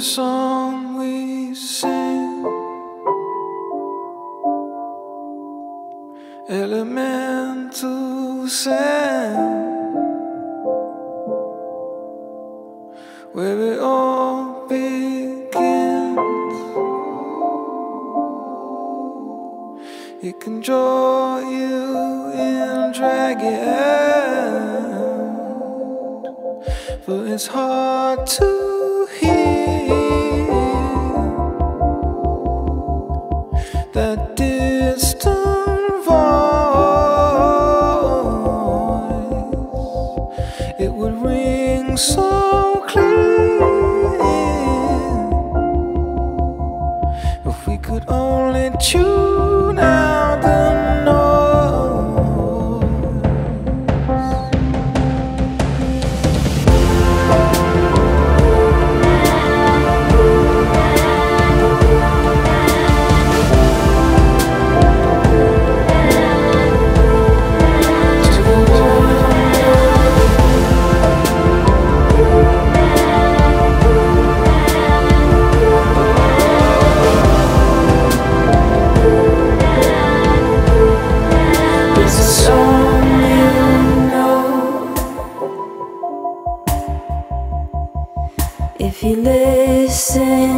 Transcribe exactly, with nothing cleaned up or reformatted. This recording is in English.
song we sing, elemental sound, where it all begins. It can draw you in, drag you out, but it's hard to hear that distant voice. It would ring so clear if we could only tune out the if you listen.